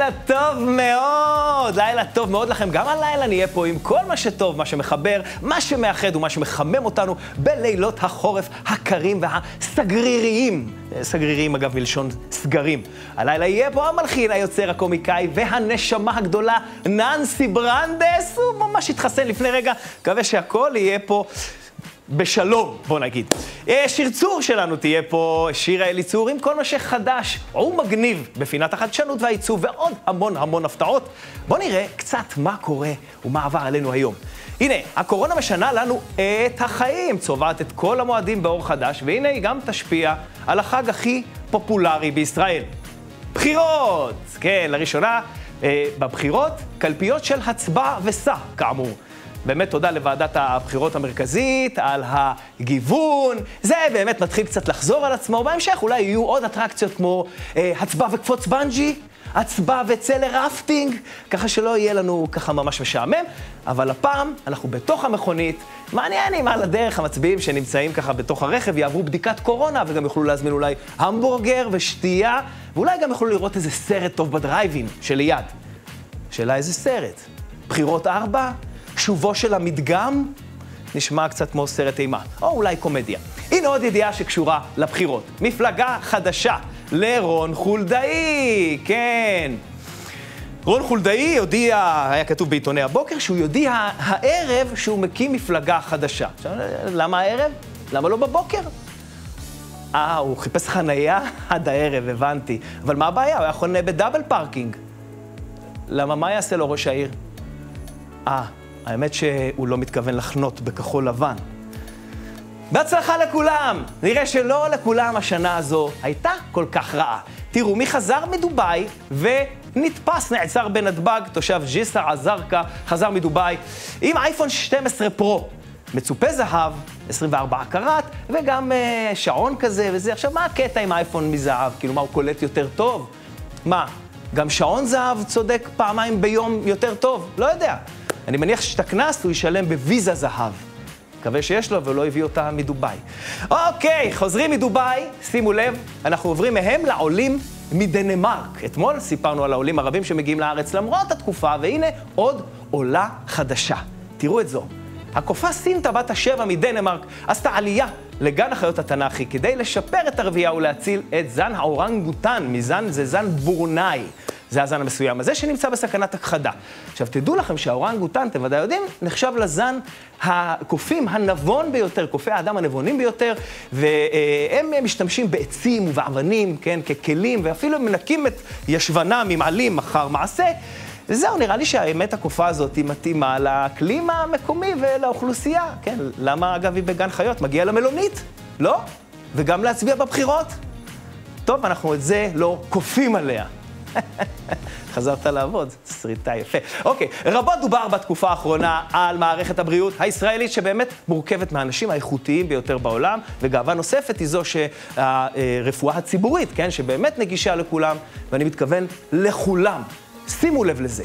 לילה טוב מאוד, לילה טוב מאוד לכם. גם הלילה נהיה פה עם כל מה שטוב, מה שמחבר, מה שמאחד ומה שמחמם אותנו בלילות החורף הקרים והסגריריים. סגריריים אגב מלשון סגרים. הלילה יהיה פה המלחין, היוצר, הקומיקאי והנשמה הגדולה ננסי ברנדס. הוא ממש התחסן לפני רגע, מקווה שהכל יהיה פה בשלום, בוא נגיד. שיר צור שלנו תהיה פה, שיר אליצור עם כל מה שחדש ומגניב בפינת החדשנות והעיצוב ועוד המון הפתעות. בוא נראה קצת מה קורה ומה עבר עלינו היום. הנה, הקורונה משנה לנו את החיים, צובעת את כל המועדים באור חדש, והנה היא גם תשפיע על החג הכי פופולרי בישראל. בחירות! כן, לראשונה בבחירות, קלפיות של הצבעה וסע, כאמור. באמת תודה לוועדת הבחירות המרכזית על הגיוון. זה באמת מתחיל קצת לחזור על עצמו. בהמשך אולי יהיו עוד אטרקציות כמו הצבעה וקפוץ בנג'י, הצבעה וצא לרפטינג, ככה שלא יהיה לנו ככה ממש משעמם. אבל הפעם אנחנו בתוך המכונית, מעניין אם על הדרך המצביעים שנמצאים ככה בתוך הרכב יעברו בדיקת קורונה וגם יוכלו להזמין אולי המבורגר ושתייה, ואולי גם יוכלו לראות איזה סרט טוב בדרייבין שליד. שאלה איזה סרט? בחירות 4? שובו של המדגם? נשמע קצת כמו סרט אימה, או אולי קומדיה. הנה עוד ידיעה שקשורה לבחירות. מפלגה חדשה לרון חולדאי, כן. רון חולדאי הודיע, היה כתוב בעיתוני הבוקר, שהוא יודיע הערב שהוא מקים מפלגה חדשה. עכשיו, למה הערב? למה לא בבוקר? הוא חיפש חנייה עד הערב, הבנתי. אבל מה הבעיה? הוא היה חונה בדאבל פארקינג. למה, מה יעשה לו ראש העיר? האמת שהוא לא מתכוון לחנות בכחול לבן. בהצלחה לכולם! נראה שלא לכולם השנה הזו הייתה כל כך רעה. תראו, מי חזר מדובאי ונתפס, נעצר בנתב"ג, תושב ג'יסר א-זרקא, חזר מדובאי עם אייפון 12 פרו. מצופה זהב, 24 קראט, וגם שעון כזה וזה. עכשיו, מה הקטע עם אייפון מזהב? כאילו, מה, הוא קולט יותר טוב? מה, גם שעון זהב צודק פעמיים ביום יותר טוב? לא יודע. אני מניח שאת הקנס הוא ישלם בוויזה זהב. מקווה שיש לו ולא הביא אותה מדובאי. אוקיי, חוזרים מדובאי, שימו לב, אנחנו עוברים מהם לעולים מדנמרק. אתמול סיפרנו על העולים הרבים שמגיעים לארץ למרות התקופה, והנה עוד עולה חדשה. תראו את זו. הקופה סינטה בת השבע מדנמרק עשתה עלייה לגן החיות התנ"כי כדי לשפר את הרבייה ולהציל את זן האורנגוטן, זה זן בורנאי. זה הזן המסוים הזה שנמצא בסכנת הכחדה. עכשיו, תדעו לכם שהאורנגוטן, אתם ודאי יודעים, נחשב לזן הקופים הנבון ביותר, קופי האדם הנבונים ביותר, והם משתמשים בעצים ובאבנים, כן, ככלים, ואפילו מנקים את ישבנם עם עלים אחר מעשה. וזהו, נראה לי שהאמת הקופה הזאת היא מתאימה לאקלים המקומי ולאוכלוסייה, כן? למה, אגב, היא בגן חיות? מגיע למלונית? לא? וגם להצביע בבחירות? טוב, אנחנו את זה לא קופים עליה. חזרת לעבוד, סריטה יפה. אוקיי, רבות דובר בתקופה האחרונה על מערכת הבריאות הישראלית, שבאמת מורכבת מהאנשים האיכותיים ביותר בעולם, וגאווה נוספת היא זו שהרפואה הציבורית, כן, שבאמת נגישה לכולם, ואני מתכוון לכולם. שימו לב לזה.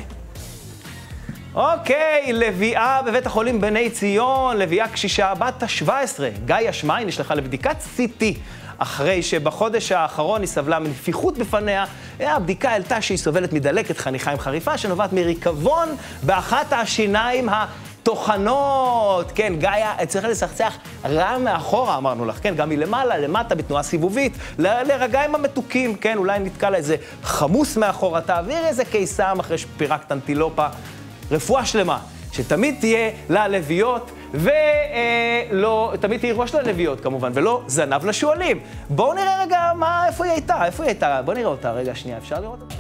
אוקיי, לביאה בבית החולים בני ציון, לביאה קשישה בת ה-17, גיא שמאי, נשלחה לבדיקת CT. אחרי שבחודש האחרון היא סבלה מנפיחות בפניה, הבדיקה העלתה שהיא סובלת מדלקת חניכיים חריפה, שנובעת מריקבון באחת השיניים הטוחנות. כן, גיא, צריכה לסחצח רע מאחורה, אמרנו לך, כן, גם מלמעלה, למטה, בתנועה סיבובית, לרגעים המתוקים, כן, אולי נתקע לה איזה חמוס מאחורה, תעביר איזה קיסם אחרי שפירקת אנטילופה. רפואה שלמה, שתמיד תהיה ללוויות, ולא, תמיד תהיה ראש ללוויות כמובן, ולא זנב לשואלים. בואו נראה רגע איפה היא הייתה, בואו נראה אותה, רגע שנייה, אפשר לראות אותה?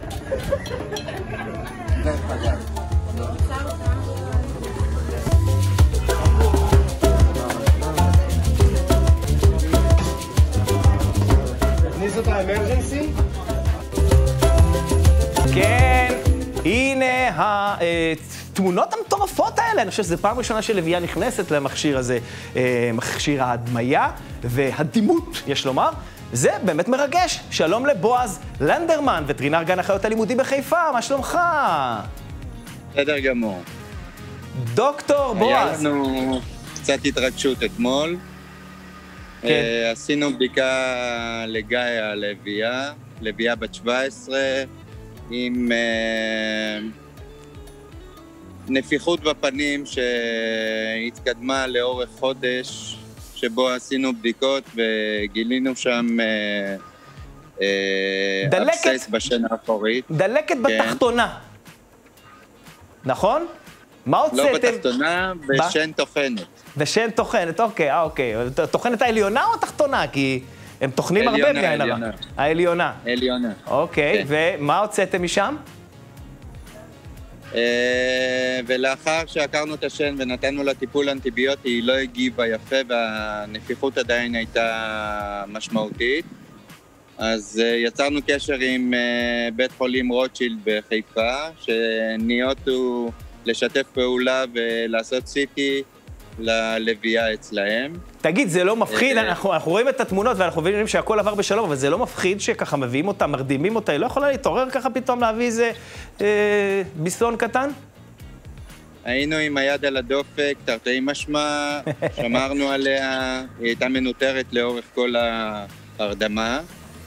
הכניס אותה אמרג'נסי? כן, הנה התמונות המטורפות האלה. אני חושב שזו פעם ראשונה שלוויה נכנסת למכשיר הזה, מכשיר ההדמיה והדימות, יש לומר. זה באמת מרגש. שלום לבועז לנדרמן, וטרינר גן החיות הלימודי בחיפה, מה שלומך? בסדר גמור. דוקטור בועז. היה לנו קצת התרגשות אתמול. כן. עשינו בדיקה לגיא הלוויה, לוויה בת 17, עם נפיחות בפנים שהתקדמה לאורך חודש, שבו עשינו בדיקות וגילינו שם אבסס בשן האחורית. דלקת בתחתונה, נכון? מה הוצאתם? לא בתחתונה, בשן טוחנת. בשן טוחנת, אוקיי. טוחנת העליונה או התחתונה? כי הם טוחנים הרבה מעין הרע. העליונה. העליונה. אוקיי, ומה הוצאתם משם? ולאחר שעקרנו את השן ונתנו לה טיפול אנטיביוטי, היא לא הגיבה יפה והנפיחות עדיין הייתה משמעותית. אז יצרנו קשר עם בית חולים רוטשילד בחיפה, שניאותו לשתף פעולה ולעשות סיטי ללוויה אצלהם. תגיד, זה לא מפחיד? אנחנו רואים את התמונות ואנחנו מבינים שהכל עבר בשלום, אבל זה לא מפחיד שככה מביאים אותה, מרדימים אותה, היא לא יכולה להתעורר ככה פתאום להביא איזה ביסון קטן? היינו עם היד על הדופק, תרתי משמע, שמרנו עליה, היא הייתה מנוטרת לאורך כל ההרדמה,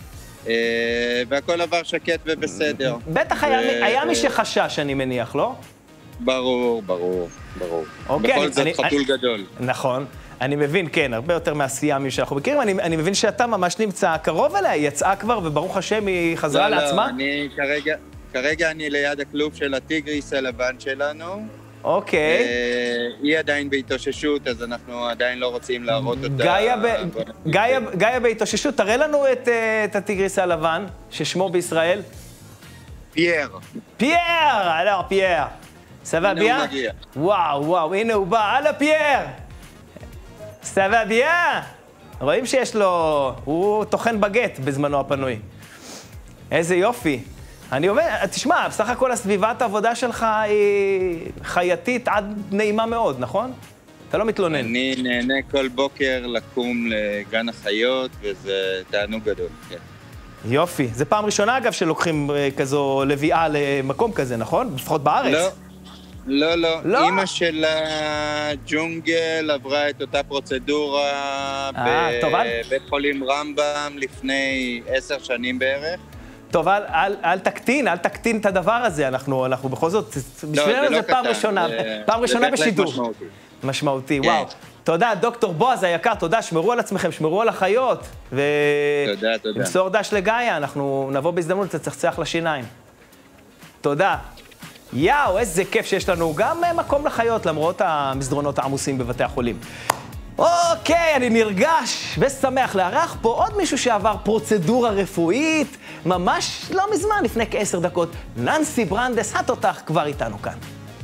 והכל עבר שקט ובסדר. בטח היה מי שחשש, אני מניח, לא? ברור. בכל זאת חתול גדול. נכון. אני מבין, כן, הרבה יותר מעשייה שאנחנו מכירים. אני מבין שאתה ממש נמצא קרוב אליה, היא יצאה כבר, וברוך השם היא חזרה לעצמה? לא, כרגע אני ליד הכלוב של הטיגריס הלבן שלנו. אוקיי. היא עדיין בהתאוששות, אז אנחנו עדיין לא רוצים להראות אותה. גאיה בהתאוששות, תראה לנו את הטיגריס הלבן, ששמו בישראל. פייר. פייר. סבבה ביה? וואו, הנה הוא בא, הלאה פייר! סבבה ביה? רואים שיש לו, הוא טוחן בגט בזמנו הפנוי. איזה יופי. אני אומר, תשמע, בסך הכל הסביבת העבודה שלך היא חייתית עד נעימה מאוד, נכון? אתה לא מתלונן. אני נהנה כל בוקר לקום לגן החיות, וזה תענוג גדול, כן. יופי. זה פעם ראשונה, אגב, שלוקחים כזו לביאה למקום כזה, נכון? לפחות בארץ. לא. אמא של הג'ונגל עברה את אותה פרוצדורה בבית חולים רמב"ם לפני 10 שנים בערך. טוב, אל תקטין את הדבר הזה, אנחנו בכל זאת, בשבילנו זה פעם ראשונה בשידור. משמעותי, וואו. תודה, דוקטור בועז היקר, תודה, שמרו על עצמכם, שמרו על החיות. תודה. ומסור דש לגאיה, אנחנו נבוא בהזדמנות לצחצח לשיניים. תודה. יאו, איזה כיף שיש לנו גם מקום לחיות, למרות המסדרונות העמוסים בבתי החולים. אוקיי, אני נרגש ושמח לארח פה עוד מישהו שעבר פרוצדורה רפואית, ממש לא מזמן, לפני כ10 דקות. ננסי ברנדס, התותח, כבר איתנו כאן.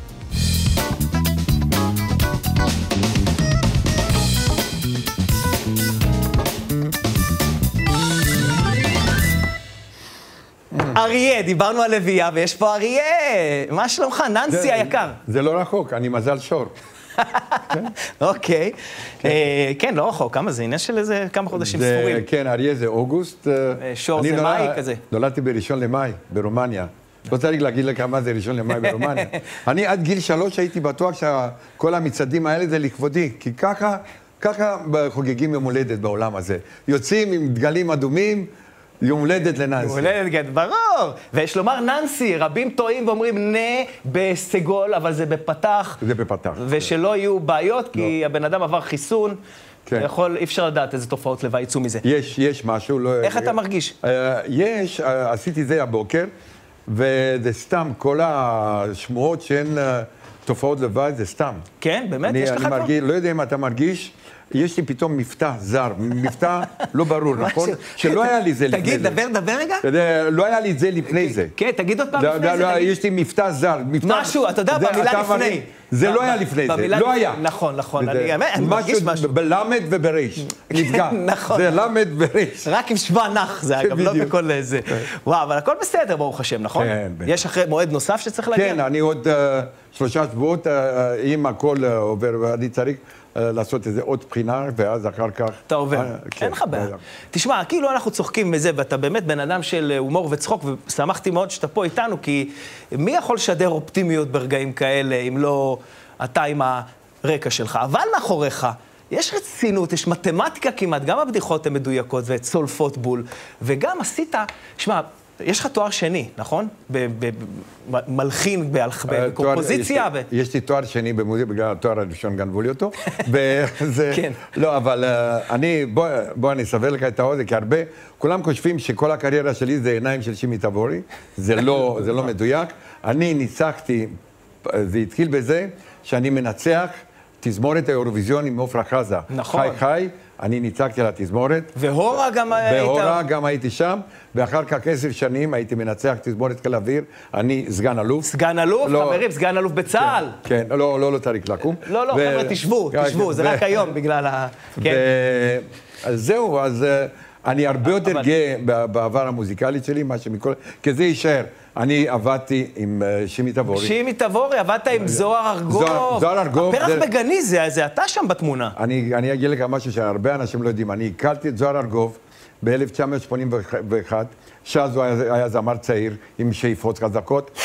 אריה, דיברנו על לביאה, ויש פה אריה. מה שלומך, ננסי היקר? זה לא רחוק, אני מזל שור. אוקיי. כן, לא רחוק, כמה זה? עניין של איזה כמה חודשים ספורים. כן, אריה זה אוגוסט. שור זה מאי כזה. נולדתי ב1 למאי, ברומניה. לא צריך להגיד לך מה זה 1 למאי ברומניה. אני עד גיל 3 הייתי בטוח שכל המצעדים האלה זה לכבודי, כי ככה חוגגים יום הולדת בעולם הזה. יוצאים עם דגלים אדומים, יום הולדת לננסי. יום הולדת, כן, ברור. ויש לומר ננסי, רבים טועים ואומרים נה בסגול, אבל זה בפתח. זה בפתח. ושלא יהיו בעיות, כי הבן אדם עבר חיסון. אי אפשר לדעת איזה תופעות לוואי יצאו מזה. יש משהו. איך אתה מרגיש? עשיתי זה הבוקר, וזה סתם, כל השמועות שאין תופעות לוואי, זה סתם. כן, באמת? יש לך כבר? אני לא יודע אם אתה מרגיש. יש לי פתאום מבטא זר, מבטא לא ברור, נכון? שלא היה לי זה לפני זה. תגיד, דבר רגע. לא היה לי את זה לפני זה. כן, תגיד עוד פעם לפני זה. יש לי מבטא זר. משהו, אתה יודע, במילה לפני. זה לא היה לפני זה, לא היה. נכון, אני מרגיש משהו. בלמד ובריש, נפגע. נכון. זה למד וריש. רק עם שבוע נח, זה אגב, לא בכל זה. וואו, אבל הכל בסדר, ברוך השם, נכון? כן. יש אחרי מועד נוסף שצריך להגיע? כן, אני עוד 3 שבועות, אם הכל עובר, אני צריך לעשות איזה עוד בחינה, ואז אחר כך... אתה עובר, אין לך בעיה. תשמע, כאילו אנחנו צוחקים מזה, ואתה באמת בן אדם של הומור וצחוק, ושמחתי מאוד שאתה פה איתנו, כי מי יכול לשדר אופטימיות ברגעים כאלה, אם לא אתה עם הרקע שלך? אבל מאחוריך, יש רצינות, יש מתמטיקה כמעט, גם הבדיחות הן מדויקות וצולפות בול, וגם עשית, שמע, יש לך תואר שני, נכון? מלחין, בקומפוזיציה. יש לי תואר שני במוזיקה, בגלל התואר הראשון גנבו לי אותו. כן. לא, אבל בוא אני אסבר לך את האוזן, כי הרבה, כולם חושבים שכל הקריירה שלי זה עיניים של שימי תבורי, זה לא מדויק. אני ניצחתי, זה התחיל בזה שאני מנצח תזמורת האירוויזיון עם עפרה חזה. נכון. חי, אני ניצחתי על התזמורת. והורה גם היית... והורה גם הייתי שם, ואחר כך 10 שנים הייתי מנצח תזמורת חיל האוויר, אני סגן אלוף. סגן אלוף, חברים, סגן אלוף בצה"ל. כן, לא צריך לקום. לא, חבר'ה, תשבו, זה רק היום בגלל ה... אז זהו, אז אני הרבה יותר גאה בעבר המוזיקלי שלי, מה שמכל... כי זה יישאר. אני עבדתי עם שימי תבורי. שימי תבורי, עבדת עם זוהר ארגוב. זוהר ארגוב. הפרח בגני, זה אתה שם בתמונה. אני אגיד לך משהו שהרבה אנשים לא יודעים. אני הכרתי את זוהר ארגוב ב-1981, שאז הוא היה זמר צעיר עם שאיפות חזקות,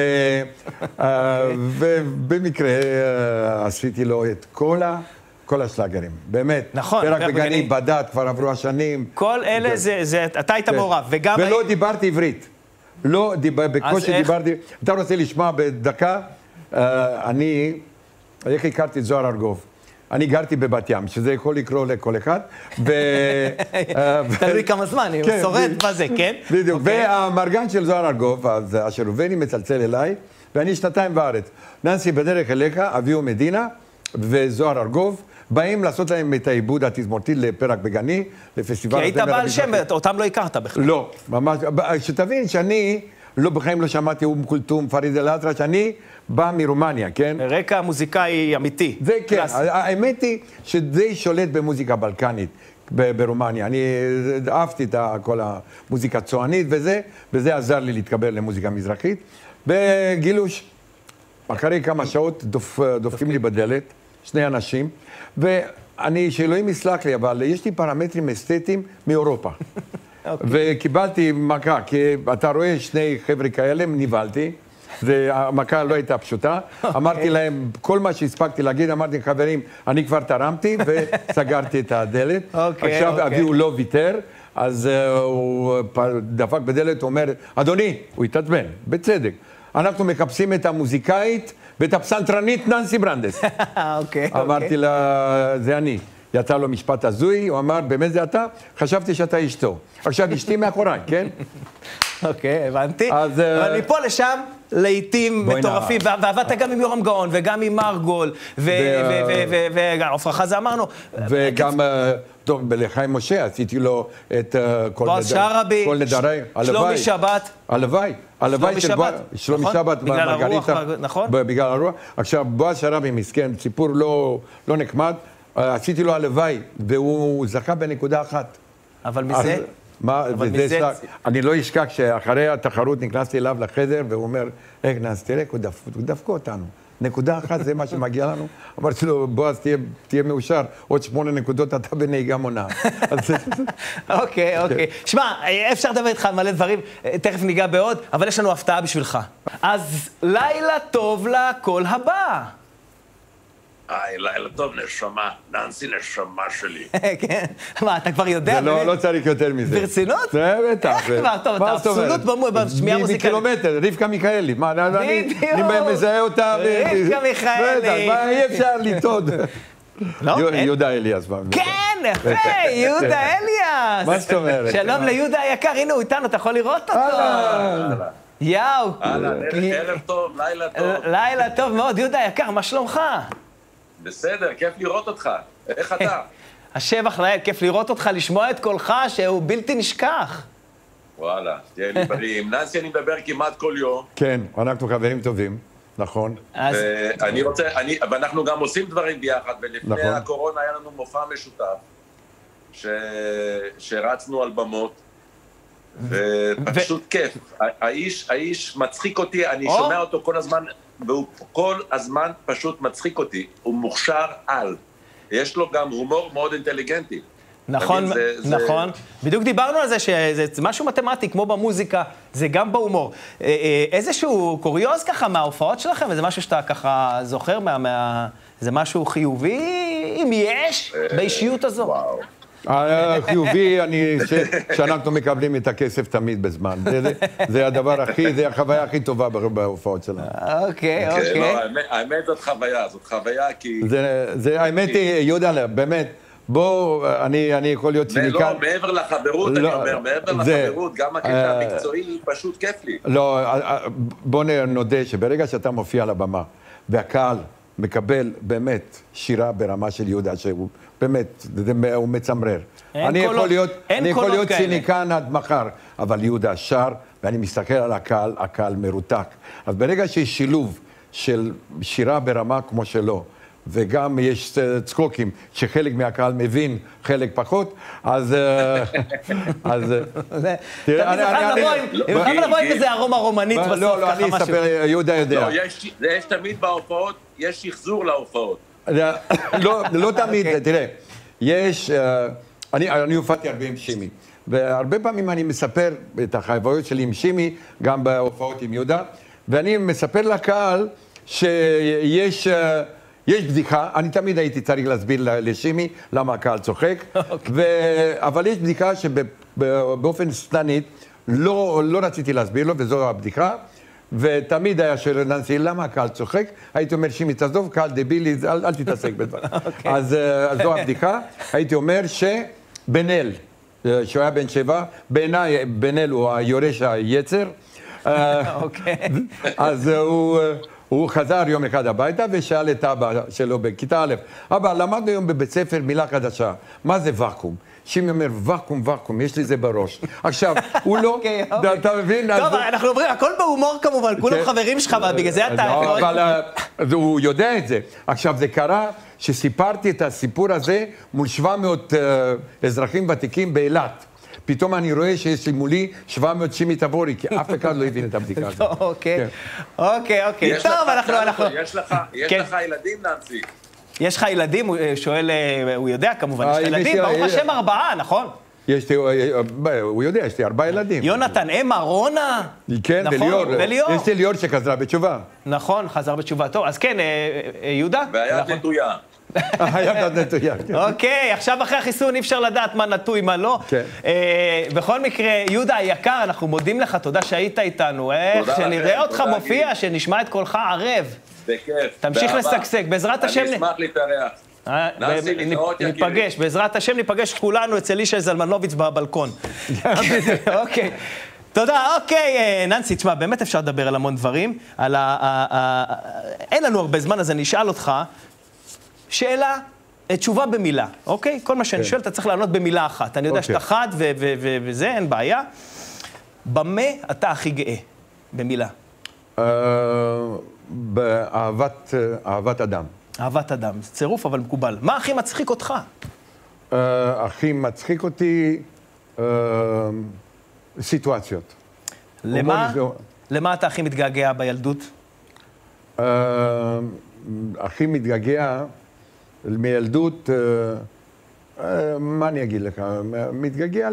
ובמקרה עשיתי לו את כל השלאגרים, באמת. נכון. פרח בגני, בדת, כבר עברו השנים. כל אלה, אתה היית מעורב, וגם... ולא דיברתי עברית. לא, בקושי דיברתי. אתה רוצה לשמוע בדקה? איך הכרתי את זוהר ארגוב? אני גרתי בבת ים, שזה יכול לקרוא לכל אחד. תלוי כמה זמן, אם הוא שורד בזה, כן? בדיוק. והמרגן של זוהר ארגוב, אז השרובני מצלצל אליי, ואני 2 בארץ. ננסי, בדרך אליך, אביהו מדינה וזוהר ארגוב, באים לעשות להם את העיבוד התזמורתי לפרח בגני, לפסטיבל... כי היית בעל שם, אותם לא הכרת בכלל. לא, ממש, שתבין שאני בחיים לא שמעתי כולתום, פריד אל-אטרש, אני בא מרומניה, כן? רקע מוזיקאי אמיתי. זה כן, האמת היא שדי שולט במוזיקה בלקנית ברומניה. אני אהבתי את כל המוזיקה הצוענית וזה עזר לי להתקבל למוזיקה מזרחית. בגילוש, אחרי כמה שעות דופקים לי בדלת, 2 אנשים, ואני, שאלוהים יסלח לי, אבל יש לי פרמטרים אסתטיים מאירופה. וקיבלתי מכה, כי אתה רואה 2 חבר'ה כאלה, נבהלתי, המכה לא הייתה פשוטה. אמרתי להם, כל מה שהספקתי להגיד, אמרתי, חברים, אני כבר תרמתי, וסגרתי את הדלת. עכשיו אביהו לא ויתר, אז הוא דפק בדלת, הוא אומר, אדוני, הוא התעצבן, בצדק. אנחנו מחפשים את המוזיקאית ואת הפסנתרנית ננסי ברנדס. אמרתי לה, זה אני. יצא לו משפט הזוי, הוא אמר, באמת זה אתה? חשבתי שאתה אשתו. עכשיו אשתי מאחוריי, כן? אוקיי, הבנתי. אבל מפה לשם, לעיתים מטורפים, ועבדת גם עם יורם גאון, וגם עם מרגול, ועפרה חזה אמרנו. וגם, טוב, לחיים משה, עשיתי לו את כל נדרי. שלומי שבת. הלוואי של שלומי שבת, בגלל הרוח, נכון? בגלל הרוח. עכשיו, בועז שרבי מסכן, סיפור לא נחמד, עשיתי לו הלוואי, והוא זכה בנקודה אחת. אבל מזה... אני לא אשכח שאחרי התחרות נכנסתי אליו לחדר, והוא אומר, נס, תראה, דפקו אותנו. נקודה אחת זה מה שמגיע לנו. אמרתי לו, בועז, תהיה מאושר, עוד 8 נקודות אתה בנהיגה מונה. אוקיי. שמע, אפשר לדבר איתך על מלא דברים, תכף ניגע בעוד, אבל יש לנו הפתעה בשבילך. אז לילה טוב לכל הבא. לילה טוב, נשמה, ננסי נשמה שלי. כן, מה, אתה כבר יודע? לא צריך יותר מזה. ברצינות? זה בטח. איך כבר? טוב, אתה אבסולוט בשמיעה מוזיקלית. מקילומטר, רבקה מיכאלי. אני מזהה אותה. רבקה מיכאלי. אי אפשר לטעות. יהודה אליאס. כן, יפה, יהודה אליאס. מה זאת אומרת? שלום ליהודה היקר, הנה הוא איתנו, אתה יכול לראות אותו. יאו. ערב טוב, לילה טוב. לילה טוב מאוד, יהודה היקר, מה שלומך? בסדר, כיף לראות אותך. איך אתה? השבח לאל, כיף לראות אותך, לשמוע את קולך שהוא בלתי נשכח. וואלה, תהיה לי בריא. עם ננסי אני מדבר כמעט כל יום. כן, אנחנו חברים טובים, נכון. ואנחנו גם עושים דברים ביחד, ולפני הקורונה היה לנו מופע משותף, שרצנו על במות, ופשוט כיף. האיש מצחיק אותי, אני שומע אותו כל הזמן, והוא כל הזמן פשוט מצחיק אותי. הוא מוכשר על. יש לו גם הומור מאוד אינטליגנטי. נכון, נכון. בדיוק דיברנו על זה שזה משהו מתמטי, כמו במוזיקה, זה גם בהומור. איזשהו קוריוז ככה מההופעות שלכם, וזה משהו שאתה ככה זוכר, זה משהו חיובי, אם יש, באישיות הזו? וואו. חיובי, שאנחנו מקבלים את הכסף תמיד בזמן. זה הדבר זה החוויה הכי טובה בהופעות שלנו. אוקיי. האמת זאת חוויה כי... האמת היא, יהודה, באמת, בוא, אני יכול להיות ציניקן. לא, מעבר לחברות, אני אומר, מעבר לחברות, גם הקטע המקצועי, פשוט כיף לי. לא, בוא נודה שברגע שאתה מופיע על הבמה, והקהל מקבל באמת שירה ברמה של יהודה, שהוא באמת, הוא מצמרר. אני יכול להיות ציניקן עד מחר, אבל יהודה שר, ואני מסתכל על הקהל, הקהל מרותק. אז ברגע שיש שילוב של שירה ברמה כמו שלו, וגם יש צחוקים שחלק מהקהל מבין, חלק פחות, אז... תמיד לבוא עם איזה ארומה רומנית בסוף, ככה משהו. לא, אני אספר, יהודה יודע. יש תמיד בהופעות, יש שחזור להופעות. לא תמיד, תראה, יש... אני הופעתי הרבה עם שימי, והרבה פעמים אני מספר את החוויות שלי עם שימי, גם בהופעות עם יהודה, ואני מספר לקהל שיש... יש בדיחה, אני תמיד הייתי צריך להסביר לשימי למה הקהל צוחק, אבל יש בדיחה שבאופן סטנית לא רציתי להסביר לו, וזו הבדיחה, ותמיד היה שואל ננסי, למה הקהל צוחק? הייתי אומר, שימי, תעזוב, קהל דבילי, אל תתעסק בדבר. אז זו הבדיחה. הייתי אומר שבן-אל, שהוא היה בן 7, בעיניי בן-אל הוא היורש היצר, אז הוא חזר יום אחד הביתה ושאל את אבא שלו בכיתה א', אבא, למדנו היום בבית ספר מילה חדשה, מה זה ואקום? שימי אומר, ואקום, יש לי זה בראש. עכשיו, הוא לא, אתה מבין? טוב, אנחנו אומרים, הכל בהומור כמובן, כולם חברים שלך, בגלל זה אתה... אבל הוא יודע את זה. עכשיו, זה קרה שסיפרתי את הסיפור הזה מול 700 אזרחים ותיקים באילת. פתאום אני רואה שיש לי מולי 700 שימי תבורי, כי אף אחד לא הבין את הבדיקה הזאת. אוקיי. טוב, אנחנו... יש לך ילדים, ננסי? יש לך ילדים? הוא שואל, הוא יודע כמובן, יש לך ילדים, ברוך השם 4, נכון? הוא יודע, יש לי 4 ילדים. יונתן, אמה, רונה? כן, וליאור. יש לי ליאור שחזרה בתשובה. נכון, חזר בתשובה. טוב, אז כן, יהודה? והיד נטויה. היד נטויה, כן. אוקיי, עכשיו אחרי החיסון אי אפשר לדעת מה נטוי, מה לא. בכל מקרה, יהודה היקר, אנחנו מודים לך, תודה שהיית איתנו. איך שנראה אותך מופיע, שנשמע את קולך ערב. בכיף. תמשיך לשגשג, בעזרת השם. אני אשמח להתארח. ניפגש, בעזרת השם ניפגש כולנו אצל אישה זלמנוביץ בבלקון. אוקיי. תודה, אוקיי, ננסי, תשמע, באמת אפשר לדבר על המון דברים. אין לנו הרבה זמן, אז אני אשאל אותך שאלה, תשובה במילה, אוקיי? כל מה שאני שואל, אתה צריך לענות במילה אחת. אני יודע שאתה חד וזה, אין בעיה. במה אתה הכי גאה? במילה. באהבת אדם. אהבת אדם, זה צירוף אבל מקובל. מה הכי מצחיק אותך? הכי מצחיק אותי סיטואציות. למה אתה הכי מתגעגע בילדות? הכי מתגעגע מילדות, מה אני אגיד לך? מתגעגע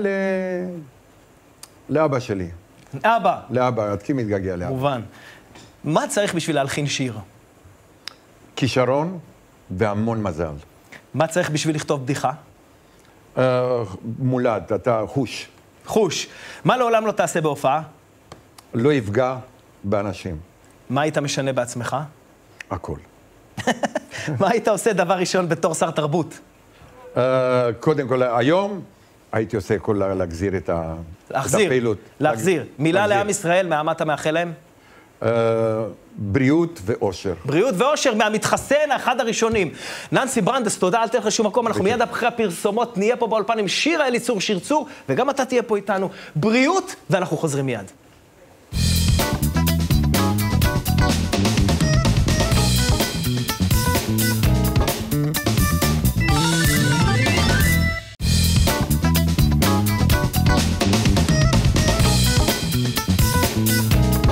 לאבא שלי. אבא? לאבא, הכי מתגעגע לאבא. מובן. מה צריך בשביל להלחין שיר? כישרון והמון מזל. מה צריך בשביל לכתוב בדיחה? מולד, אתה חוש. חוש. מה לעולם לא תעשה בהופעה? לא יפגע באנשים. מה היית משנה בעצמך? הכל. מה היית עושה דבר ראשון בתור שר תרבות? קודם כל, היום הייתי עושה הכל להחזיר את הפעילות. להחזיר. מילה לעם ישראל, מה אתה מאחל להם? בריאות ואושר. בריאות ואושר מהמתחסן, אחד הראשונים. ננסי ברנדס, תודה, אל תלך לשום מקום, אנחנו מיד אחרי הפרסומות נהיה פה באולפן עם שירה אליצור שרצור, וגם אתה תהיה פה איתנו. בריאות, ואנחנו חוזרים מיד.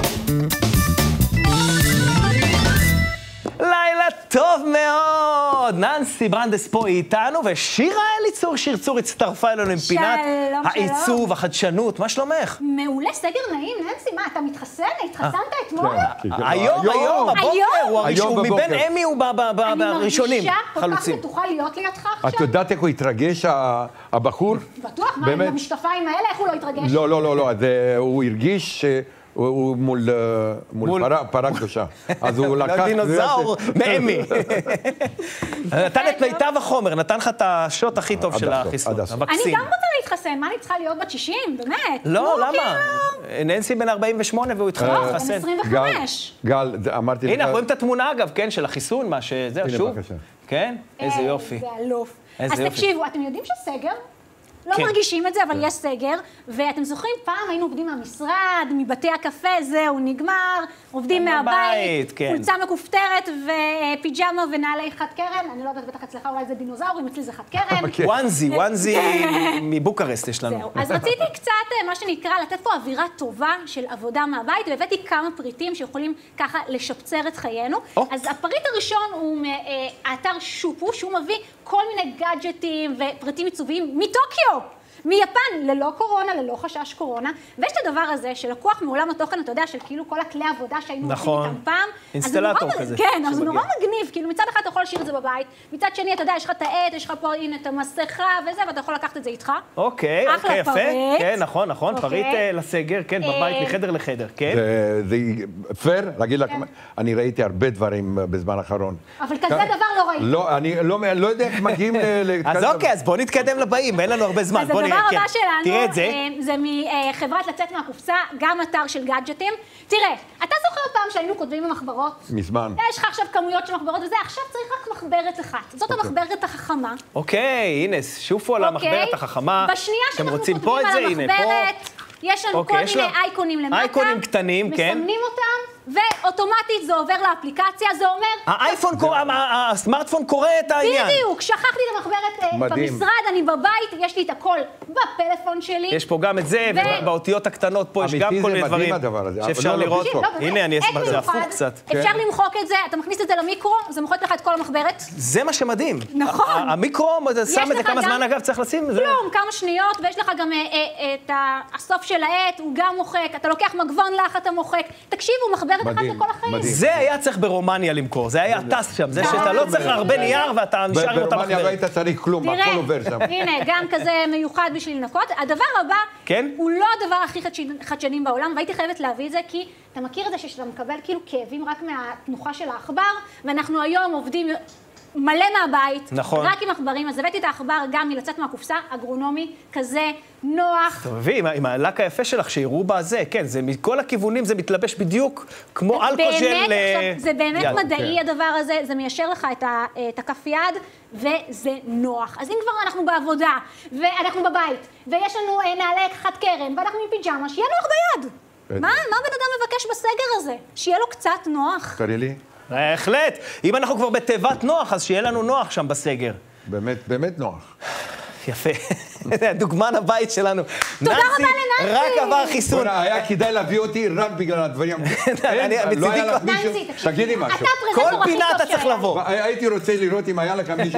טוב מאוד! מאוד, ננסי ברנדס פה איתנו, ושירה אליצור שרצור הצטרפה אלינו עם פינת העיצוב, החדשנות, מה שלומך? מעולה, סגר נעים, ננסי, מה, אתה מתחסן? התחסנת אתמול? היום, בבוקר, הוא מבין אמי, הוא בראשונים, אני מרגישה כל כך בטוחה להיות לידך עכשיו. את יודעת איך הוא התרגש, הבחור? בטוח, מה, עם המשקפיים האלה, איך הוא לא התרגש? לא, הוא הרגיש הוא מול פרה קדושה. אז הוא לקח... דינוזאור מאמי. נתן את מיטב החומר, נתן לך את השוט הכי טוב של החיסון, אני גם רוצה להתחסן, מה אני צריכה להיות בת 60? באמת. לא, למה? ננסי בן 48 והוא התחיל להתחסן. בן 25. גל, אמרתי לך... הנה, אנחנו רואים את התמונה אגב, כן, של החיסון, מה שזהו, שוב. כן? איזה יופי. זה אלוף. אז תקשיבו, אתם יודעים שסגר? לא מרגישים את זה, אבל יש סגר, ואתם זוכרים, פעם היינו עובדים מהמשרד, מבתי הקפה, זהו, נגמר, עובדים מהבית, חולצה מכופתרת ופיג'מה ונעלי חד קרן, אני לא יודעת, בטח אצלך אולי זה דינוזאורים, אצלי זה חד קרן. וואנזי מבוקרסט יש לנו. זהו, אז רציתי קצת, מה שנקרא, לתת פה אווירה טובה של עבודה מהבית, והבאתי כמה פריטים שיכולים ככה לשפצר את חיינו. אז הפריט הראשון הוא האתר שופו, שהוא מביא כל מיני גאדג'טים ופריטים עיצוביים מטוקיו. מיפן, ללא קורונה, ללא חשש קורונה, ויש את הדבר הזה שלקוח מעולם התוכן, אתה יודע, של כאילו כל הכלי עבודה שהיינו עושים איתם פעם. אינסטלטור כזה. כן, אז זה נורא מגניב, כאילו מצד אחד אתה יכול להשאיר את זה בבית, מצד שני, אתה יודע, יש לך את העט, יש לך פה, הנה, את המסכה וזה, ואתה יכול לקחת את זה איתך. אוקיי, יפה. כן, נכון, פריט לסגר, כן, בבית, מחדר לחדר, כן. זה פייר, להגיד לך, אני ראיתי הרבה דברים בזמן האחרון. אבל כזה דבר לא ראיתי. לא, אני לא יודע איך מגיעים אז אוקיי, אז בוא נתקדם לבאים, אין לנו הרבה זמן. הדבר הבא שלנו, זה מחברת לצאת מהקופסה, גם אתר של גאדג'טים. תראה, אתה זוכר פעם שהיינו כותבים במחברות? מזמן. יש לך עכשיו כמויות של מחברות וזה, עכשיו צריך רק מחברת אחת. זאת המחברת החכמה. אוקיי, הנה, שופו על המחברת החכמה. בשנייה שאנחנו כותבים על המחברת, יש לנו כל מיני אייקונים למטה. אייקונים קטנים, כן. מסמנים אותם. ואוטומטית זה עובר לאפליקציה, זה אומר... הסמארטפון קורא את העניין. בדיוק, שכחתי את המחברת במשרד, אני בבית, יש לי את הכל בפלאפון שלי. יש פה גם את זה, ובאותיות הקטנות פה יש גם כל מיני דברים שאפשר לראות פה. הנה, זה הפוך קצת. אפשר למחוק את זה, אתה מכניס את זה למיקרו, זה מוחק לך את כל המחברת. זה מה שמדהים. נכון. המיקרו, שם את זה כמה זמן אגב צריך לשים? כלום, כמה שניות, ויש לך גם את הסוף של העט, הוא גם מוחק, אתה לוקח מגבון לך, אתה מוחק. תקשיבו, מחברת אחת לכל החיים. זה היה צריך ברומניה למכור, זה היה טס שם, זה שאתה לא צריך הרבה נייר ואתה נשאר עם אותה מחברת. ברומניה לא היית צריך כלום, הכל עובר שם. הנה, גם כזה מיוחד בשביל לנקות. הדבר הבא, הוא לא הדבר הכי חדשני בעולם, והייתי חייבת להביא את זה, כי אתה מכיר את זה שאתה מקבל כאילו כאבים רק מהתנוחה של העכבר, ואנחנו היום עובדים מלא מהבית, רק עם עכברים, אז הבאתי את העכבר גם מלצאת מהקופסה, אגרונומי, כזה נוח. תביא, עם הלק היפה שלך, שיראו בזה, כן, זה מכל הכיוונים זה מתלבש בדיוק כמו אלכוג'ל. זה באמת מדעי הדבר הזה, זה מיישר לך את הכף יד, וזה נוח. אז אם כבר אנחנו בעבודה, ואנחנו בבית, ויש לנו נעלי חד קרן, ואנחנו עם פיג'מה, שיהיה נוח ביד. מה בן אדם מבקש בסגר הזה? שיהיה לו קצת נוח. תראי לי. בהחלט. אם אנחנו כבר בתיבת נוח, אז שיהיה לנו נוח שם בסגר. באמת נוח. יפה. דוגמן הבית שלנו. תודה רבה לננסי. רק עבר חיסון. היה כדאי להביא אותי רק בגלל הדברים. לא היה לך מישהו. תגידי משהו. כל פינה אתה צריך לבוא. הייתי רוצה לראות אם היה לך מישהו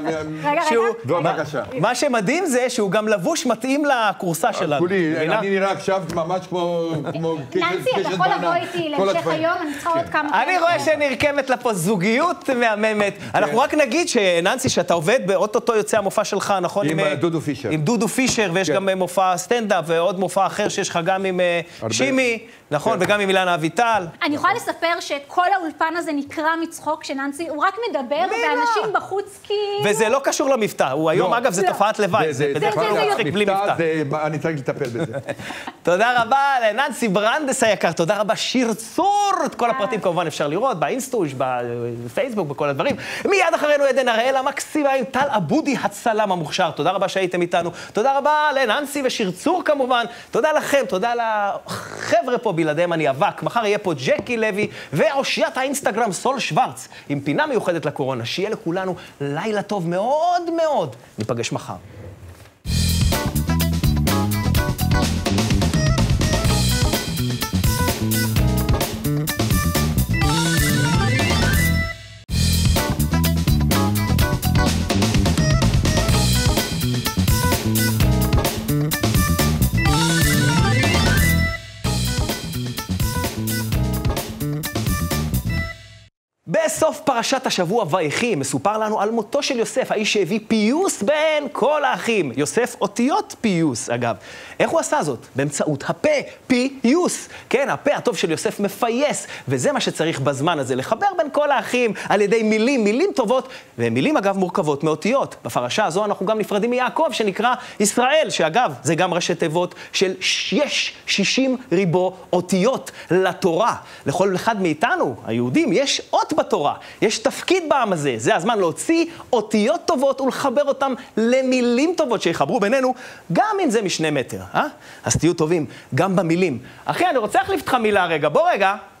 בבקשה. מה שמדהים זה שהוא גם לבוש מתאים לקורסה שלנו. אני נראה עכשיו ממש כמו... ננסי, אתה יכול לבוא איתי להמשך היום, אני צריכה עוד כמה... אני רואה שנרקמת לה פה זוגיות מהממת. אנחנו רק נגיד שננסי, שאתה עובד, באוטוטו יוצא המופע שלך, נכון? עם דודו פישר. עם דודו פישר, ויש גם מופע סטנדאפ, ועוד מופע אחר שיש לך גם עם שימי, נכון? וגם עם אילנה אביטל. אני יכולה לספר שכל האולפן הזה נקרא מצחוק, שננסי, הוא רק מדבר, ואנשים בחוץ כאילו... וזה לא קשור למבטא, הוא היום, אגב, זה תופעת לוואי. זה מצחיק בלי מבטא. אני צריך לטפל בזה. תודה רבה לננסי ברנדס היקר, תודה רבה שיר צור. את כל הפרטים כמובן אפשר לראות באינסטוש, בפייסבוק, בכל הדברים. מיד אחרינו עדן הראל המקסימה עם טל אבודי הצלם המוכשר. תודה רבה שהייתם איתנו. תודה רבה לננסי ושיר צור כמובן. תודה לכם, תודה לחבר'ה פה, בלעדיהם אני אבק. מחר יהיה פה ג'קי לוי ואושיית האינסטגרם סול שוורץ עם פינה מיוחדת לקורונה. שיהיה לכולנו לילה טוב מאוד מאוד. ניפגש מחר. בסוף פרשת השבוע ויחי מסופר לנו על מותו של יוסף, האיש שהביא פיוס בין כל האחים. יוסף אותיות פיוס, אגב. איך הוא עשה זאת? באמצעות הפה, פיוס. כן, הפה הטוב של יוסף מפייס, וזה מה שצריך בזמן הזה, לחבר בין כל האחים על ידי מילים טובות, ומילים אגב מורכבות מאותיות. בפרשה הזו אנחנו גם נפרדים מיעקב שנקרא ישראל, שאגב זה גם ראשי תיבות של 60 ריבו אותיות לתורה. לכל אחד מאיתנו, היהודים, יש אות בתורה, יש תפקיד בעם הזה. זה הזמן להוציא אותיות טובות ולחבר אותם למילים טובות שיחברו בינינו, גם אם זה מ2 מטר. אז תהיו טובים גם במילים. אחי, אני רוצה להחליף לך מילה רגע. בוא רגע.